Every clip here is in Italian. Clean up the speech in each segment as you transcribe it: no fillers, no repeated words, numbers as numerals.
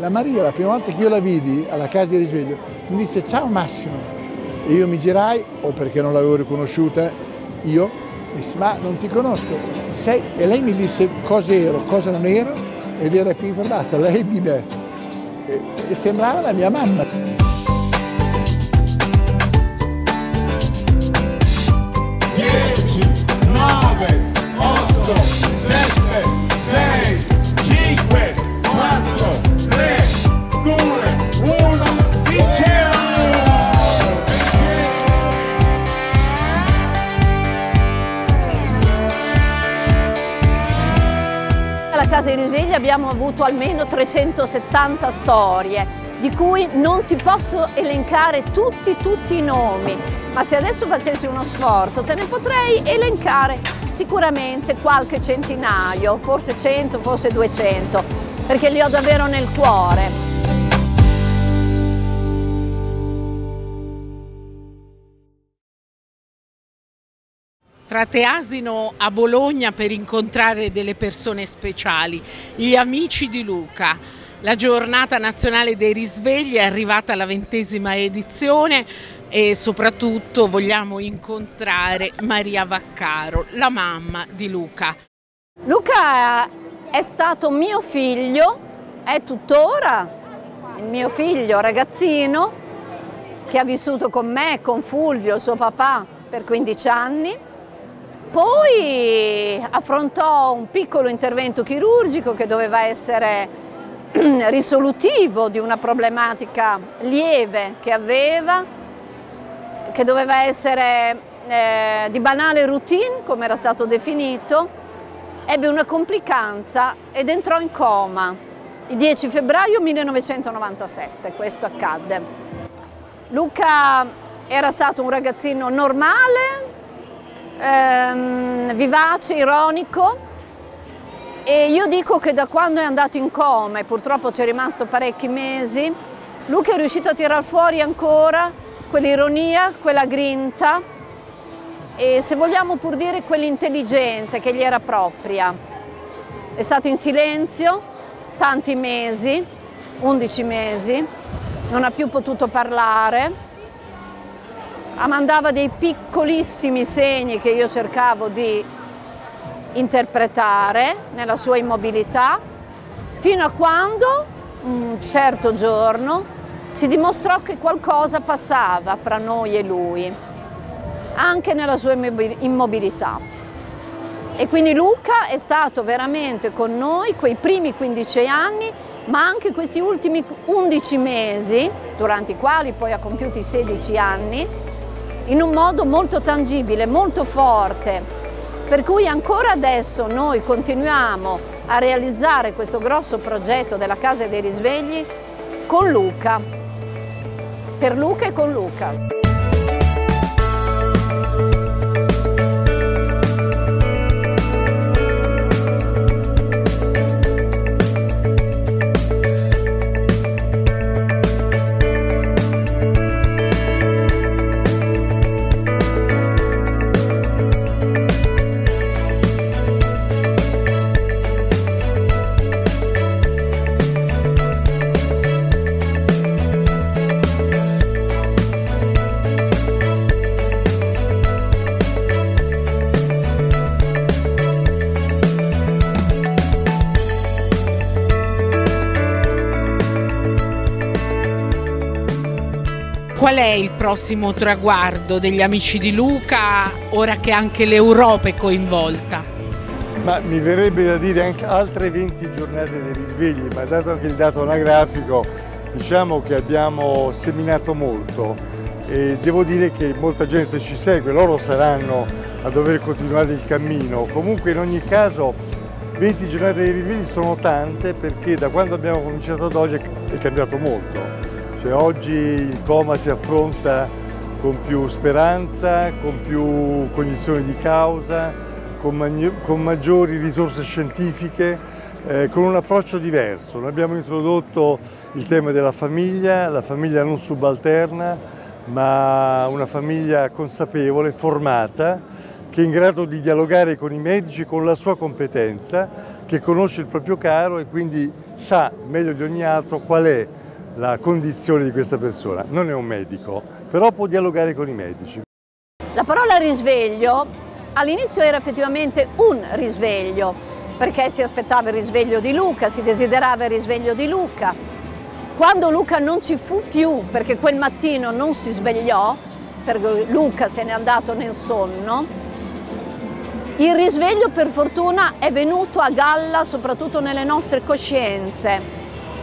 La Maria, la prima volta che io la vidi alla casa di risveglio, mi disse ciao Massimo. E io mi girai, o perché non l'avevo riconosciuta, io dissi ma non ti conosco. E lei mi disse cosa ero, cosa non ero, ed era più informata, lei di me. E sembrava la mia mamma. 9, 8, 7, 6, 5, 4, 3, 2, 1, vinciamo! Alla casa di risveglio abbiamo avuto almeno 370 storie, di cui non ti posso elencare tutti i nomi, ma se adesso facessi uno sforzo te ne potrei elencare sicuramente qualche centinaio, forse 100, forse 200, perché li ho davvero nel cuore. Frate Asino a Bologna per incontrare delle persone speciali, gli amici di Luca. La giornata nazionale dei risvegli è arrivata alla 20ª edizione e soprattutto vogliamo incontrare Maria Vaccaro, la mamma di Luca. Luca è stato mio figlio, è tuttora il mio figlio ragazzino che ha vissuto con me, con Fulvio, suo papà, per 15 anni. Poi affrontò un piccolo intervento chirurgico che doveva essere risolutivo di una problematica lieve che aveva, che doveva essere di banale routine, come era stato definito. Ebbe una complicanza ed entrò in coma il 10 febbraio 1997, questo accadde. Luca era stato un ragazzino normale, vivace, ironico, e io dico che da quando è andato in coma, e purtroppo ci è rimasto parecchi mesi, Luca è riuscito a tirar fuori ancora quell'ironia, quella grinta e, se vogliamo pur dire, quell'intelligenza che gli era propria. È stato in silenzio tanti mesi, 11 mesi, non ha più potuto parlare. Mandava dei piccolissimi segni che io cercavo di interpretare nella sua immobilità, fino a quando un certo giorno ci dimostrò che qualcosa passava fra noi e lui, anche nella sua immobilità. E quindi Luca è stato veramente con noi quei primi 15 anni, ma anche questi ultimi 11 mesi, durante i quali poi ha compiuto i 16 anni, in un modo molto tangibile, molto forte, per cui ancora adesso noi continuiamo a realizzare questo grosso progetto della Casa dei Risvegli con Luca, per Luca e con Luca. Qual è il prossimo traguardo degli amici di Luca, ora che anche l'Europa è coinvolta? Ma mi verrebbe da dire anche altre 20 giornate dei risvegli, ma dato anche il dato anagrafico, diciamo che abbiamo seminato molto e devo dire che molta gente ci segue, loro saranno a dover continuare il cammino. Comunque in ogni caso 20 giornate dei risvegli sono tante, perché da quando abbiamo cominciato ad oggi è cambiato molto. Cioè, oggi il coma si affronta con più speranza, con più cognizione di causa, con maggiori risorse scientifiche, con un approccio diverso. Noi abbiamo introdotto il tema della famiglia, la famiglia non subalterna, ma una famiglia consapevole, formata, che è in grado di dialogare con i medici con la sua competenza, che conosce il proprio caro e quindi sa meglio di ogni altro qual è la condizione di questa persona. Non è un medico, però può dialogare con i medici. La parola risveglio all'inizio era effettivamente un risveglio, perché si aspettava il risveglio di Luca, si desiderava il risveglio di Luca. Quando Luca non ci fu più, perché quel mattino non si svegliò, perché Luca se n'è andato nel sonno, il risveglio per fortuna è venuto a galla soprattutto nelle nostre coscienze,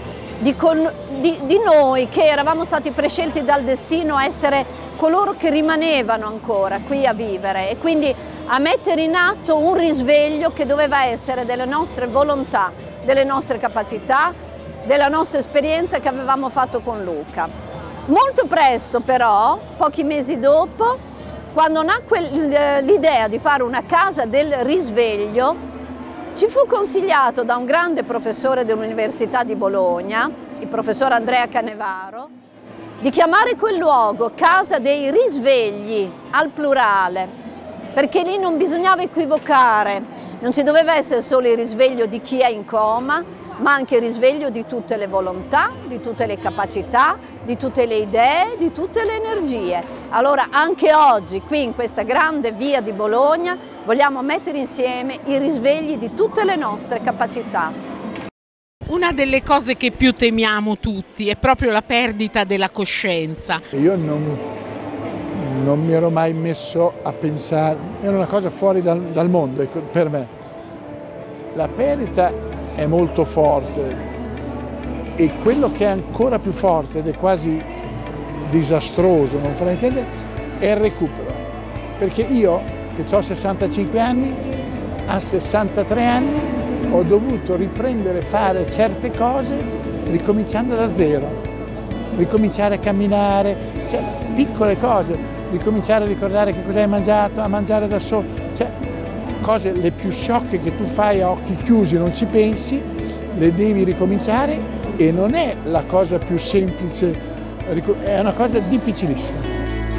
di noi che eravamo stati prescelti dal destino a essere coloro che rimanevano ancora qui a vivere e quindi a mettere in atto un risveglio che doveva essere delle nostre volontà, delle nostre capacità, della nostra esperienza che avevamo fatto con Luca. Molto presto però, pochi mesi dopo, quando nacque l'idea di fare una casa del risveglio, ci fu consigliato da un grande professore dell'Università di Bologna, il professor Andrea Canevaro, di chiamare quel luogo Casa dei Risvegli, al plurale, perché lì non bisognava equivocare, non ci doveva essere solo il risveglio di chi è in coma, ma anche il risveglio di tutte le volontà, di tutte le capacità, di tutte le idee, di tutte le energie. Allora anche oggi, qui in questa grande via di Bologna, vogliamo mettere insieme i risvegli di tutte le nostre capacità. Una delle cose che più temiamo tutti è proprio la perdita della coscienza. Io non mi ero mai messo a pensare, era una cosa fuori dal mondo per me. La perdita è molto forte e quello che è ancora più forte ed è quasi disastroso, non farà intendere, è il recupero. Perché io, che ho 65 anni, a 63 anni ho dovuto riprendere a fare certe cose ricominciando da zero, ricominciare a camminare, cioè piccole cose, ricominciare a ricordare che cosa hai mangiato, a mangiare da solo, cioè cose le più sciocche che tu fai a occhi chiusi, non ci pensi, le devi ricominciare e non è la cosa più semplice, è una cosa difficilissima.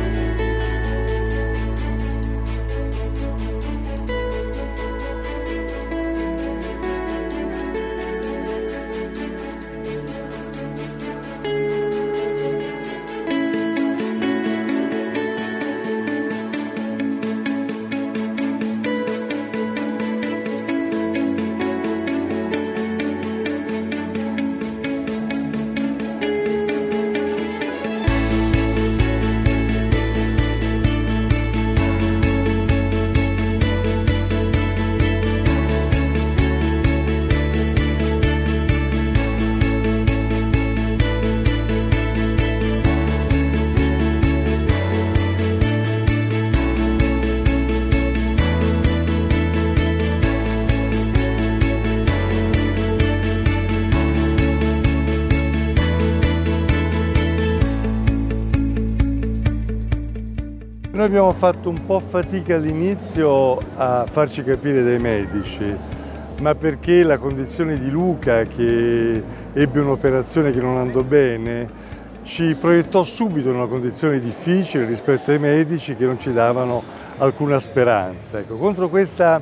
Noi abbiamo fatto un po' fatica all'inizio a farci capire dai medici, ma perché la condizione di Luca, che ebbe un'operazione che non andò bene, ci proiettò subito in una condizione difficile rispetto ai medici che non ci davano alcuna speranza. Ecco, contro questa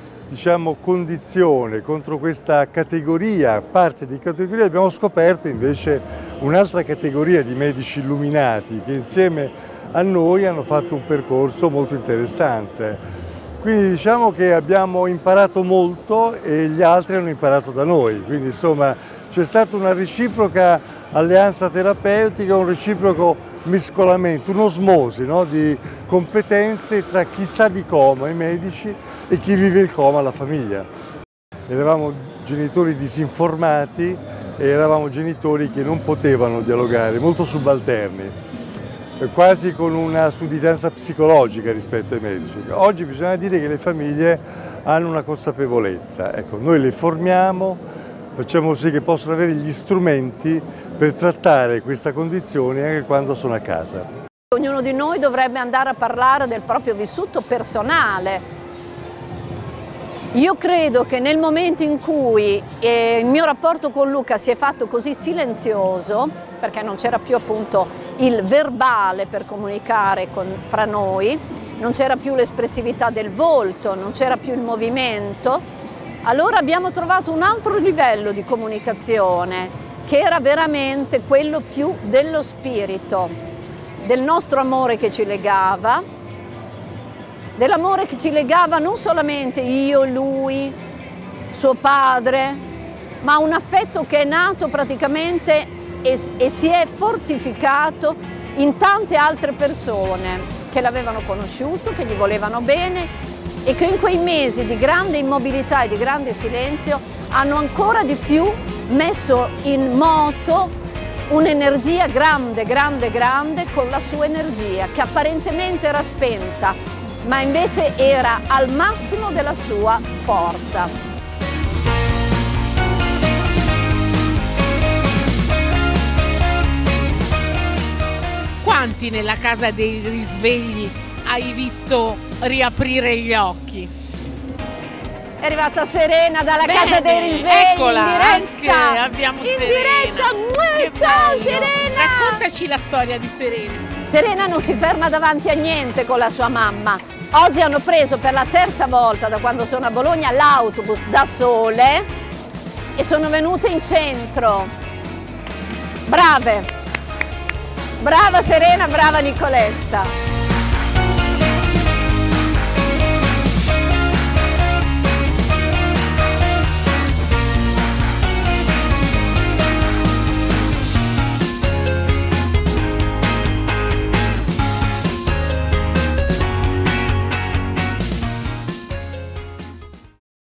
condizione, contro questa categoria, parte di categoria, abbiamo scoperto invece un'altra categoria di medici illuminati che insieme a noi hanno fatto un percorso molto interessante. Quindi diciamo che abbiamo imparato molto e gli altri hanno imparato da noi, quindi insomma c'è stata una reciproca alleanza terapeutica, un reciproco mescolamento, un'osmosi, no, di competenze tra chi sa di coma, i medici, e chi vive il coma, la famiglia. Eravamo genitori disinformati e eravamo genitori che non potevano dialogare, molto subalterni, quasi con una sudditanza psicologica rispetto ai medici. Oggi bisogna dire che le famiglie hanno una consapevolezza, ecco, noi le formiamo, facciamo sì che possano avere gli strumenti per trattare questa condizione anche quando sono a casa. Ognuno di noi dovrebbe andare a parlare del proprio vissuto personale. Io credo che nel momento in cui il mio rapporto con Luca si è fatto così silenzioso, perché non c'era più appunto il verbale per comunicare fra noi, non c'era più l'espressività del volto, non c'era più il movimento. Allora abbiamo trovato un altro livello di comunicazione, che era veramente quello più dello spirito, del nostro amore che ci legava, dell'amore che ci legava non solamente io, lui, suo padre, ma un affetto che è nato praticamente e si è fortificato in tante altre persone che l'avevano conosciuto, che gli volevano bene e che in quei mesi di grande immobilità e di grande silenzio hanno ancora di più messo in moto un'energia grande, grande, grande con la sua energia, che apparentemente era spenta, ma invece era al massimo della sua forza. Quanti nella casa dei risvegli hai visto riaprire gli occhi? È arrivata Serena dalla Bene, casa dei risvegli, eccola, in diretta. anche abbiamo in Serena. diretta. Che Ciao bello. Serena! Raccontaci la storia di Serena. Serena non si ferma davanti a niente con la sua mamma. Oggi hanno preso per la terza volta da quando sono a Bologna l'autobus da sole e sono venute in centro. Brave! Brava Serena, brava Nicoletta!